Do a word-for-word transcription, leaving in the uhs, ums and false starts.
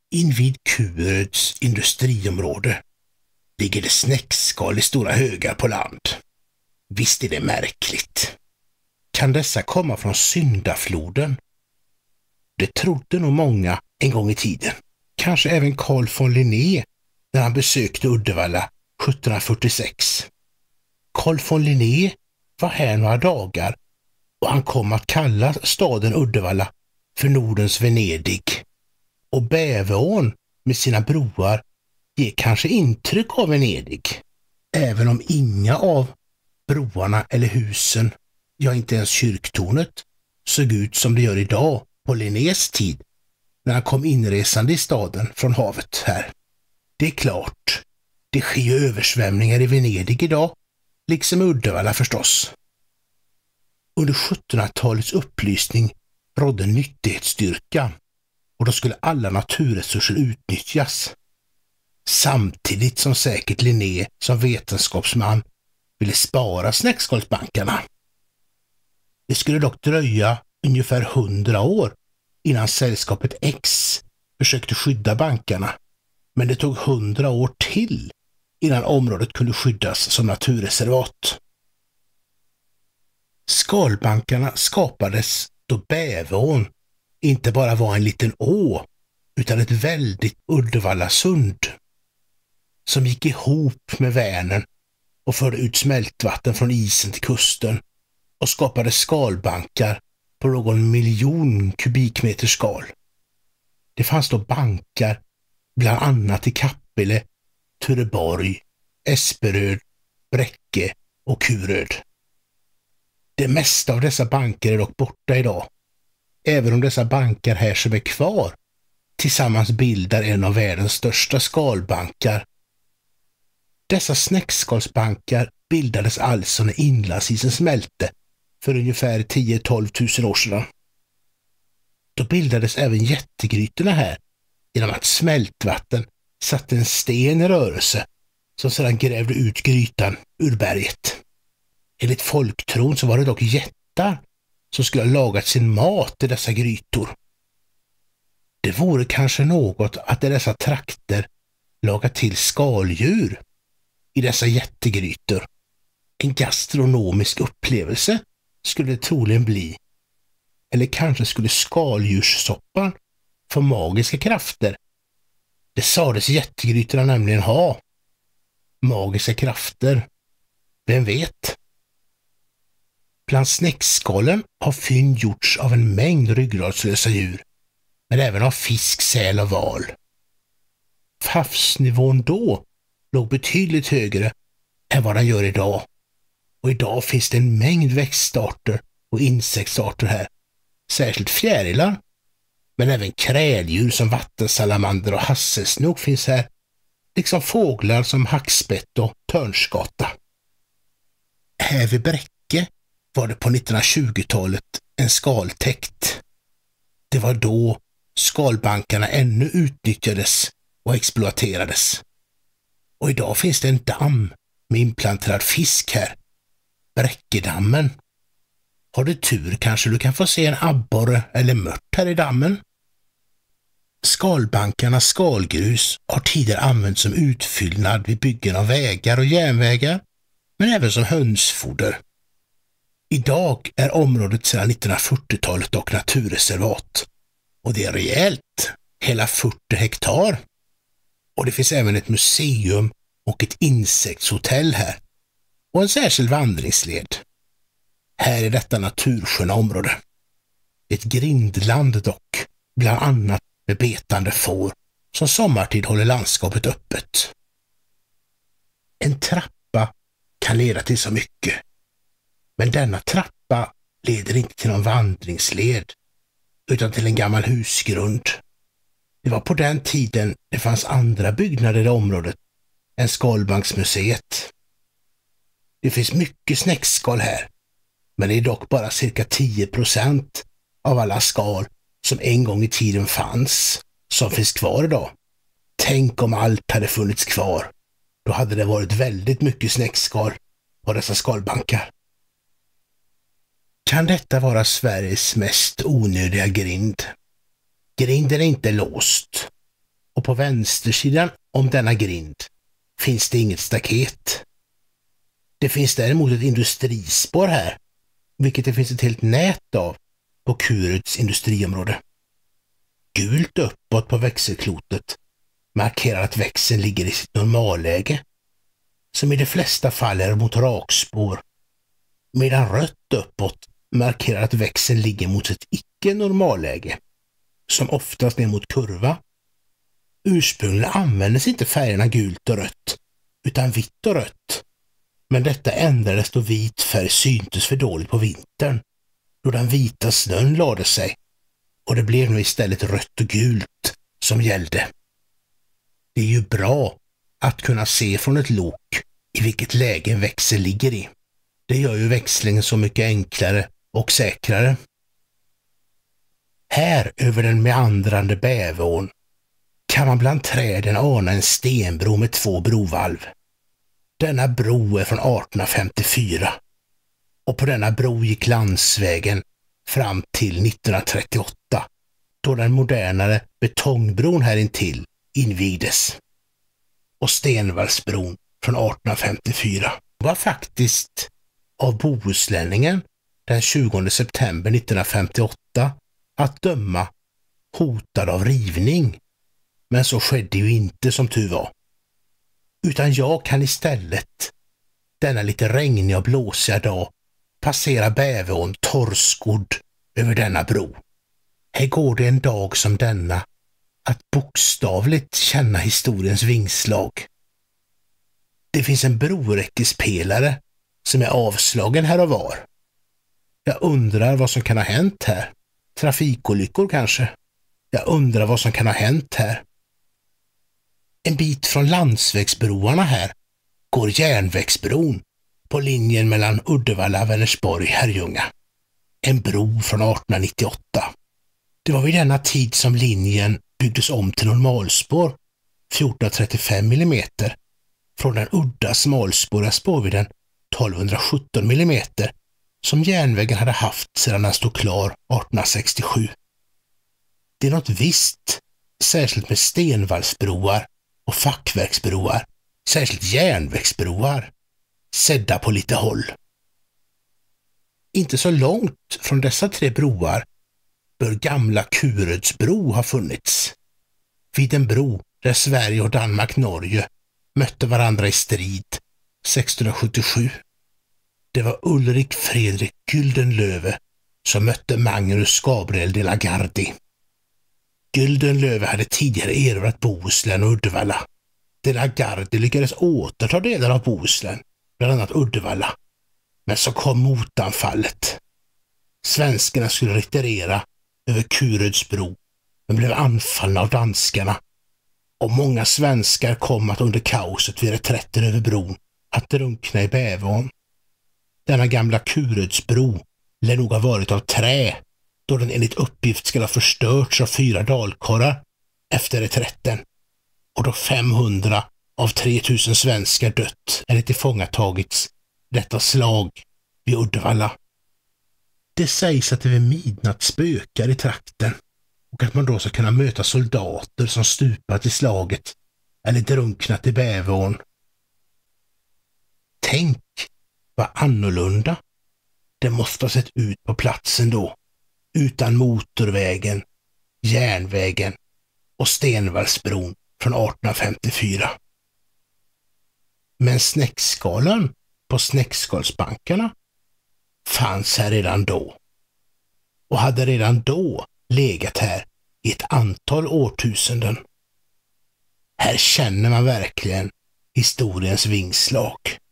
Invid Kuröds industriområde ligger det snäckskal i stora högar på land. Visst är det märkligt. Kan dessa komma från syndafloden? Det trodde nog många en gång i tiden. Kanske även Carl von Linné när han besökte Uddevalla sjuttonhundrafyrtiosex. Carl von Linné var här några dagar och han kom att kalla staden Uddevalla för Nordens Venedig. Och Bäveån med sina broar ger kanske intryck av Venedig. Även om inga av broarna eller husen, ja inte ens kyrktornet, såg ut som det gör idag på Linnés tid när han kom inresande i staden från havet här. Det är klart, det sker översvämningar i Venedig idag, liksom i Uddevalla förstås. Under sjuttonhundratalets upplysning rådde nyttighetsstyrka och då skulle alla naturresurser utnyttjas. Samtidigt som säkert Linné som vetenskapsman ville spara snäckskalsbankarna. Det skulle dock dröja ungefär hundra år innan sällskapet X försökte skydda bankarna, men det tog hundra år till innan området kunde skyddas som naturreservat. Skalbankarna skapades då Bäveån inte bara var en liten å utan ett väldigt Uddevallasund som gick ihop med Vänern och förde ut smältvatten från isen till kusten och skapade skalbankar på någon miljon kubikmeter skal. Det fanns då bankar bland annat i Kappele, Tureborg, Esperöd, Bräcke och Kuröd. Det mesta av dessa banker är dock borta idag, även om dessa banker här som är kvar tillsammans bildar en av världens största skalbankar. Dessa snäckskalsbankar bildades alltså när inlandsisen smälte för ungefär tio till tolv tusen år sedan. Då bildades även jättegrytorna här genom att smältvatten satte en sten i rörelse som sedan grävde ut grytan ur berget. Enligt folktron så var det dock jättar som skulle ha lagat sin mat i dessa grytor. Det vore kanske något att i dessa trakter laga till skaldjur i dessa jättegrytor. En gastronomisk upplevelse skulle det troligen bli. Eller kanske skulle skaldjurssoppan få magiska krafter. Det sades jättegrytorna nämligen ha. Magiska krafter. Vem vet? Bland snäckskalen har fynd gjorts av en mängd ryggradslösa djur, men även av fisk, säl och val. Havsnivån då låg betydligt högre än vad den gör idag. Och idag finns det en mängd växtarter och insektsarter här. Särskilt fjärilar, men även kräldjur som vattensalamander och hasselsnok finns här, liksom fåglar som hackspett och törnskata. Här vid Bräcke var det på nittonhundratjugotalet en skaltäkt. Det var då skalbankarna ännu utnyttjades och exploaterades. Och idag finns det en damm med implanterad fisk här. Bräckedammen. Har du tur kanske du kan få se en abborre eller mört här i dammen. Skalbankarnas skalgrus har tidigare använts som utfyllnad vid byggen av vägar och järnvägar, men även som hönsfoder. Idag är området sedan nittonhundrafyrtiotalet och naturreservat. Och det är rejält, hela fyrtio hektar. Och det finns även ett museum och ett insektshotell här. Och en särskild vandringsled. Här är detta natursköna område. Ett grindland dock, bland annat med betande får som sommartid håller landskapet öppet. En trappa kan leda till så mycket. Men denna trappa leder inte till någon vandringsled utan till en gammal husgrund. Det var på den tiden det fanns andra byggnader i området än Skalbanksmuseet. Det finns mycket snäckskal här, men det är dock bara cirka tio procent av alla skal som en gång i tiden fanns som finns kvar idag. Tänk om allt hade funnits kvar. Då hade det varit väldigt mycket snäckskal på dessa skalbankar. Kan detta vara Sveriges mest onödiga grind? Grinden är inte låst. och på vänstersidan om denna grind finns det inget staket. Det finns däremot ett industrispår här, vilket det finns ett helt nät av på Kuruds industriområde. Gult uppåt på växelklotet markerar att växeln ligger i sitt normalläge, som i de flesta fall är mot rakspår, medan rött uppåt markerar att växeln ligger mot ett icke-normalläge, som oftast är mot kurva. Ursprungligen användes inte färgerna gult och rött, utan vitt och rött, men detta ändrades då vit färg syntes för dåligt på vintern, då den vita snön lade sig, och det blev nu istället rött och gult som gällde. Det är ju bra att kunna se från ett lok i vilket läge en växel ligger i. Det gör ju växlingen så mycket enklare och säkrare. Här över den meandrande Bäveån kan man bland träden ana en stenbro med två brovalv. Denna bro är från arton femtiofyra och på denna bro gick landsvägen fram till nittonhundratrettioåtta, då den modernare betongbron här intill invigdes. Och Stenvallsbron från arton femtiofyra var faktiskt av Bohuslänningen den tjugonde september nittonhundrafemtioåtta att döma hotad av rivning. Men så skedde ju inte, som tur var. Utan jag kan istället denna lite regniga och blåsiga dag passera Bäveån torrskodd över denna bro. Här går det en dag som denna att bokstavligt känna historiens vingslag. Det finns en broräckespelare som är avslagen här och var. Jag undrar vad som kan ha hänt här. Trafikolyckor kanske. Jag undrar vad som kan ha hänt här. En bit från landsvägsbroarna här går järnvägsbron på linjen mellan Uddevalla, Vänersborg, Herrljunga. En bro från arton nittioåtta. Det var vid denna tid som linjen byggdes om till normalspår fjorton trettiofem millimeter från den udda smalspåriga spårvidden tolvhundrasjutton millimeter som järnvägen hade haft sedan den stod klar arton sextiosju. Det är något visst, särskilt med stenvallsbroar och fackverksbroar, särskilt järnvägsbroar, sedda på lite håll. Inte så långt från dessa tre broar bör gamla Kurudsbro ha funnits. Vid en bro där Sverige och Danmark-Norge mötte varandra i strid sextonhundrasjuttiosju. Det var Ulrik Fredrik Gyldenlöve som mötte Magnus Gabriel de la Gardie. Gyldenlöve hade tidigare erövrat Bohuslän och Uddevalla. De la Gardie lyckades återta delar av Bohuslän, bland annat Uddevalla. Men så kom motanfallet. Svenskarna skulle retirera över Kurudsbro, men blev anfallna av danskarna. Och många svenskar kom att under kaoset vid reträtten över bron att drunkna i Bäveån. Denna gamla Kurudsbro lär nog ha varit av trä, då den enligt uppgift ska ha förstörts av fyra dalkarlar efter reträtten, och då femhundra av tre tusen svenskar dött eller tillfångatagits detta slag vid Uddevalla. Det sägs att det vid midnatt spökar i trakten och att man då ska kunna möta soldater som stupat i slaget eller drunknat i Bäveån. Tänk vad annorlunda det måste ha sett ut på platsen då, utan motorvägen, järnvägen och Stenvallsbron från arton femtiofyra. Men snäckskalan på snäckskalsbankarna fanns här redan då och hade redan då legat här i ett antal årtusenden. Här känner man verkligen historiens vingslag.